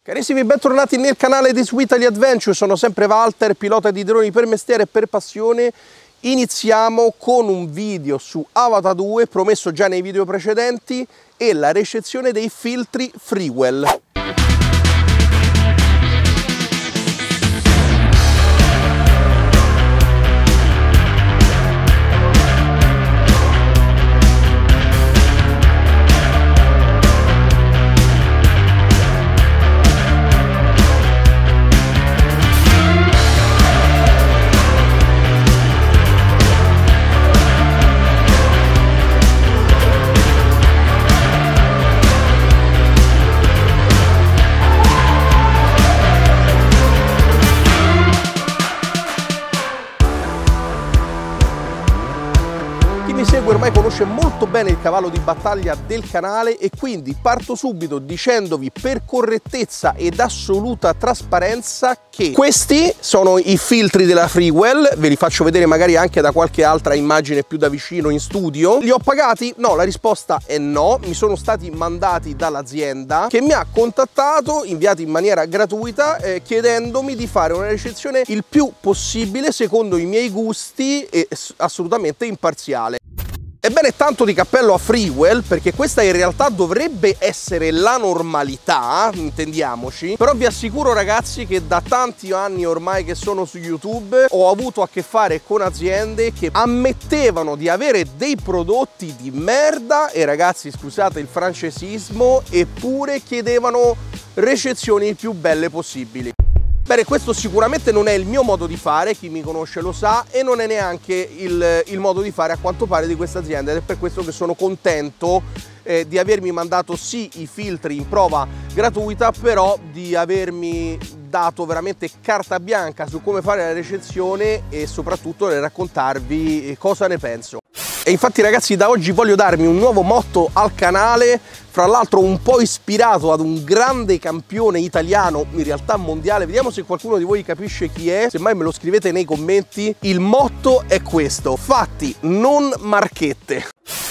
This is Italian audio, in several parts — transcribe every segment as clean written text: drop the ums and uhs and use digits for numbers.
Carissimi, bentornati nel canale di Su Italy Adventure, sono sempre Walter, pilota di droni per mestiere e per passione. Iniziamo con un video su Avata 2, promesso già nei video precedenti, e la recensione dei filtri Freewell. Ormai conosce molto bene il cavallo di battaglia del canale e quindi parto subito dicendovi per correttezza ed assoluta trasparenza che questi sono i filtri della Freewell. Ve li faccio vedere magari anche da qualche altra immagine più da vicino in studio. Li ho pagati? No, la risposta è no. Mi sono stati mandati dall'azienda che mi ha contattato, inviati in maniera gratuita, chiedendomi di fare una recensione il più possibile secondo i miei gusti e assolutamente imparziale. Ebbene, tanto di cappello a Freewell, perché questa in realtà dovrebbe essere la normalità, intendiamoci, però vi assicuro ragazzi che da tanti anni ormai che sono su YouTube ho avuto a che fare con aziende che ammettevano di avere dei prodotti di merda, e ragazzi scusate il francesismo, eppure chiedevano recensioni il più belle possibili. Bene, questo sicuramente non è il mio modo di fare, chi mi conosce lo sa, e non è neanche il modo di fare a quanto pare di questa azienda, ed è per questo che sono contento di avermi mandato sì i filtri in prova gratuita, però di avermi dato veramente carta bianca su come fare la recensione e soprattutto nel raccontarvi cosa ne penso. E infatti ragazzi, da oggi voglio darmi un nuovo motto al canale, fra l'altro un po' ispirato ad un grande campione italiano, in realtà mondiale. Vediamo se qualcuno di voi capisce chi è, semmai me lo scrivete nei commenti. Il motto è questo: fatti, non marchette.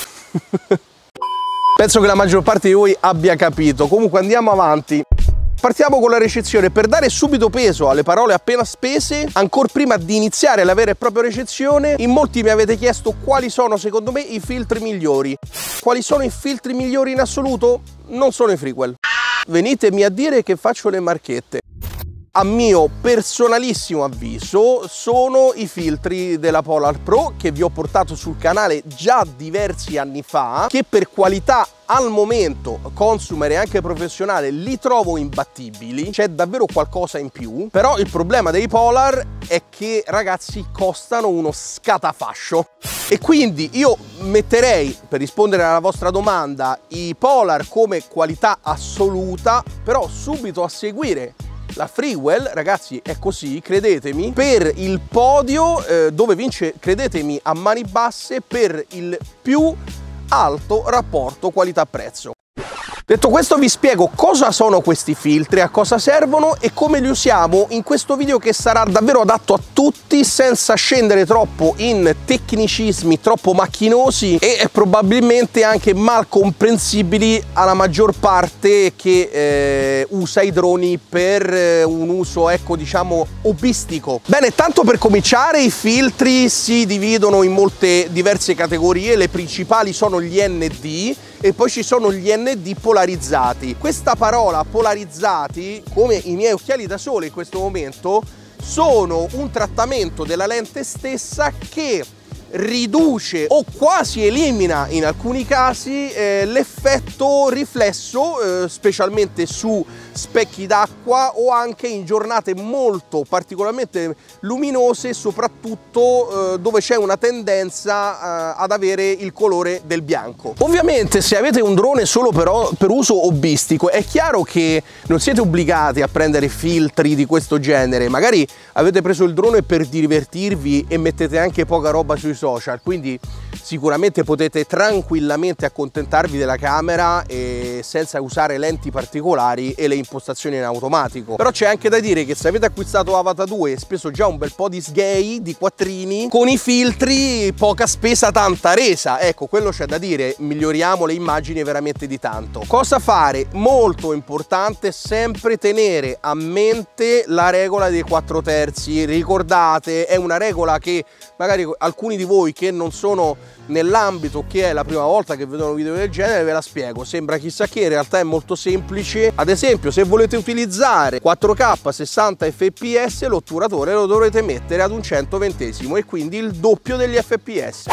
Penso che la maggior parte di voi abbia capito. Comunque andiamo avanti. Partiamo con la recensione. Per dare subito peso alle parole appena spese, ancora prima di iniziare la vera e propria recensione, in molti mi avete chiesto quali sono secondo me i filtri migliori. Quali sono i filtri migliori in assoluto? Non sono i Freewell. Venitemi a dire che faccio le marchette. A mio personalissimo avviso sono i filtri della Polar Pro, che vi ho portato sul canale già diversi anni fa, che per qualità al momento consumer e anche professionale li trovo imbattibili. C'è davvero qualcosa in più, però il problema dei Polar è che ragazzi costano uno scatafascio, e quindi io metterei, per rispondere alla vostra domanda, i Polar come qualità assoluta, però subito a seguire la Freewell, ragazzi, è così, credetemi, per il podio dove vince, credetemi, a mani basse per il più alto rapporto qualità-prezzo. Detto questo, vi spiego cosa sono questi filtri, a cosa servono e come li usiamo in questo video, che sarà davvero adatto a tutti, senza scendere troppo in tecnicismi troppo macchinosi e probabilmente anche mal comprensibili alla maggior parte che usa i droni per un uso, ecco, diciamo hobbistico. Bene, tanto per cominciare, i filtri si dividono in molte diverse categorie. Le principali sono gli ND e poi ci sono gli ND polarizzati. Questa parola polarizzati, come i miei occhiali da sole in questo momento, sono un trattamento della lente stessa che riduce o quasi elimina in alcuni casi l'effetto riflesso, specialmente su specchi d'acqua o anche in giornate molto particolarmente luminose, soprattutto dove c'è una tendenza ad avere il colore del bianco. Ovviamente se avete un drone solo per uso hobbistico, è chiaro che non siete obbligati a prendere filtri di questo genere. Magari avete preso il drone per divertirvi e mettete anche poca roba sui social, quindi sicuramente potete tranquillamente accontentarvi della camera e senza usare lenti particolari e le impostazioni in automatico. Però c'è anche da dire che se avete acquistato Avata 2 e speso già un bel po' di sgay, di quattrini, con i filtri poca spesa tanta resa. Ecco, quello c'è da dire, miglioriamo le immagini veramente di tanto. Cosa fare? Molto importante, sempre tenere a mente la regola dei 4/3. Ricordate, è una regola che magari alcuni di voi che non sono nell'ambito, che è la prima volta che vedono un video del genere, ve la spiego. Sembra chissà che, in realtà è molto semplice. Ad esempio, se volete utilizzare 4K 60 fps, l'otturatore lo dovrete mettere ad un 120esimo e quindi il doppio degli fps.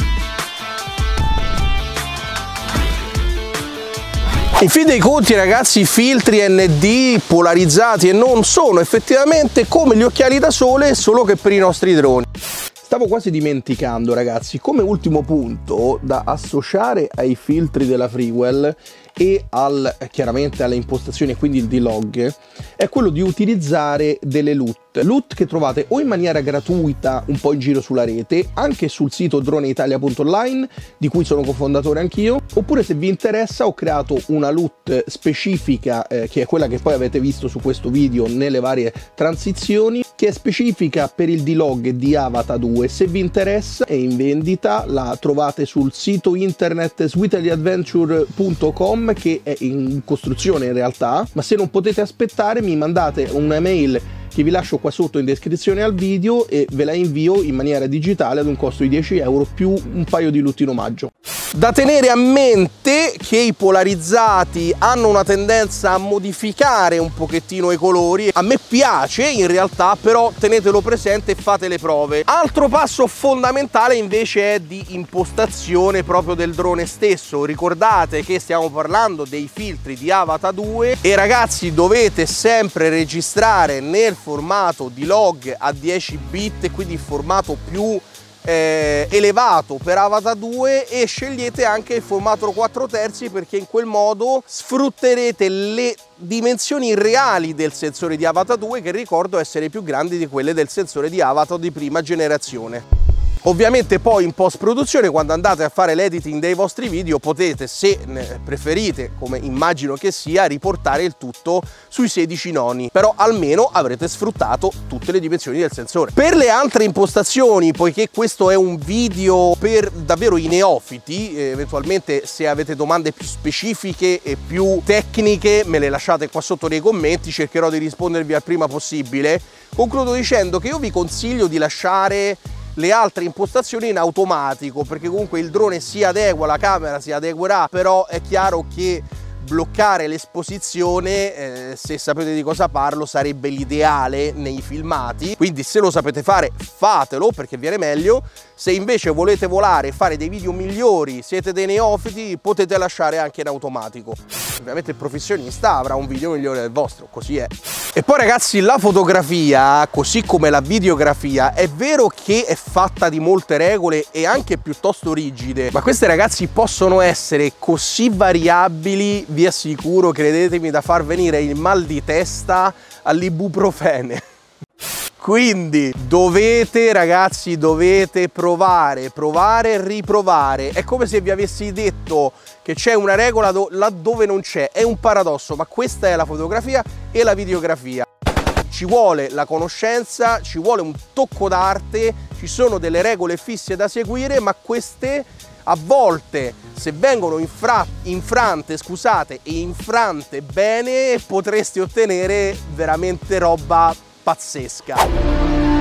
In fin dei conti, ragazzi, i filtri ND polarizzati e non sono effettivamente come gli occhiali da sole, solo che per i nostri droni. Stavo quasi dimenticando, ragazzi, come ultimo punto da associare ai filtri della Freewell e chiaramente alle impostazioni e quindi il D-Log è quello di utilizzare delle LUT che trovate o in maniera gratuita un po' in giro sulla rete, anche sul sito droneitalia.online, di cui sono cofondatore anch'io, oppure se vi interessa ho creato una LUT specifica che è quella che poi avete visto su questo video nelle varie transizioni, che è specifica per il D-Log di Avata 2. Se vi interessa è in vendita, la trovate sul sito internet sweetlyadventure.com, che è in costruzione in realtà, ma se non potete aspettare mi mandate una mail che vi lascio qua sotto in descrizione al video e ve la invio in maniera digitale ad un costo di 10 euro più un paio di LUT in omaggio. Da tenere a mente che i polarizzati hanno una tendenza a modificare un pochettino i colori. A me piace in realtà, però tenetelo presente e fate le prove. Altro passo fondamentale invece è di impostazione proprio del drone stesso. Ricordate che stiamo parlando dei filtri di Avata 2 e ragazzi, dovete sempre registrare nel formato D-Log a 10 bit, quindi il formato più elevato per Avata 2, e scegliete anche il formato 4/3 perché in quel modo sfrutterete le dimensioni reali del sensore di Avata 2, che ricordo essere più grandi di quelle del sensore di Avata di prima generazione. Ovviamente poi in post produzione, quando andate a fare l'editing dei vostri video, potete, se ne preferite, come immagino che sia, riportare il tutto sui 16 noni, però almeno avrete sfruttato tutte le dimensioni del sensore. Per le altre impostazioni, poiché questo è un video per davvero i neofiti, eventualmente se avete domande più specifiche e più tecniche me le lasciate qua sotto nei commenti, cercherò di rispondervi al prima possibile. Concludo dicendo che io vi consiglio di lasciare le altre impostazioni in automatico, perché comunque il drone si adegua, la camera si adeguerà, però è chiaro che bloccare l'esposizione, se sapete di cosa parlo, sarebbe l'ideale nei filmati, quindi se lo sapete fare fatelo perché viene meglio. Se invece volete volare e fare dei video migliori, siete dei neofiti, potete lasciare anche in automatico. Ovviamente il professionista avrà un video migliore del vostro, così è. E poi ragazzi, la fotografia, così come la videografia, è vero che è fatta di molte regole e anche piuttosto rigide, ma queste, ragazzi, possono essere così variabili, vi assicuro, credetemi, da far venire il mal di testa all'ibuprofene. Quindi dovete, ragazzi, dovete provare e riprovare. È come se vi avessi detto che c'è una regola laddove non c'è. È un paradosso, ma questa è la fotografia e la videografia. Ci vuole la conoscenza, ci vuole un tocco d'arte, ci sono delle regole fisse da seguire, ma queste a volte, se vengono infrante bene, potreste ottenere veramente roba pazzesca.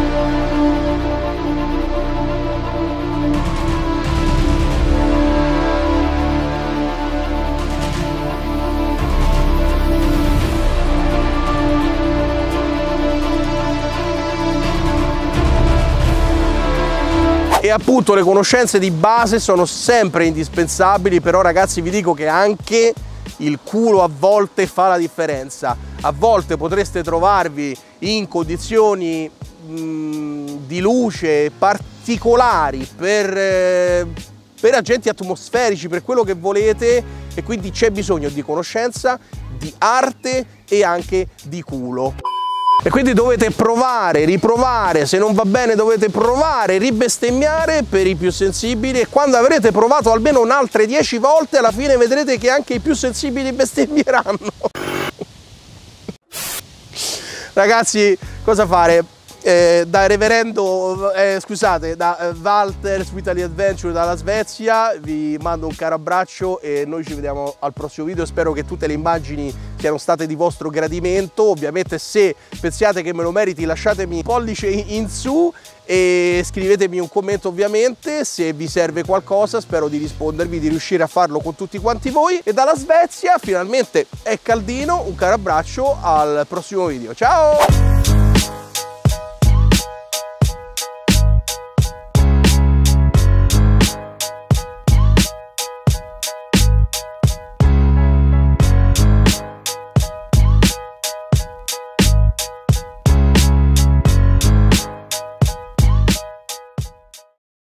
E appunto le conoscenze di base sono sempre indispensabili, però ragazzi vi dico che anche il culo a volte fa la differenza. A volte potreste trovarvi in condizioni di luce particolari per agenti atmosferici, per quello che volete, e quindi c'è bisogno di conoscenza, di arte e anche di culo. E quindi dovete provare, riprovare, se non va bene dovete provare, ribestemmiare per i più sensibili, e quando avrete provato almeno un'altre 10 volte alla fine vedrete che anche i più sensibili bestemmieranno. Ragazzi, cosa fare? Da reverendo, scusate, da Walter su Italy Adventure dalla Svezia vi mando un caro abbraccio e noi ci vediamo al prossimo video. Spero che tutte le immagini siano state di vostro gradimento. Ovviamente se pensiate che me lo meriti lasciatemi un pollice in su e scrivetemi un commento, ovviamente se vi serve qualcosa. Spero di rispondervi, di riuscire a farlo con tutti quanti voi. E dalla Svezia finalmente è caldino, un caro abbraccio, al prossimo video, ciao!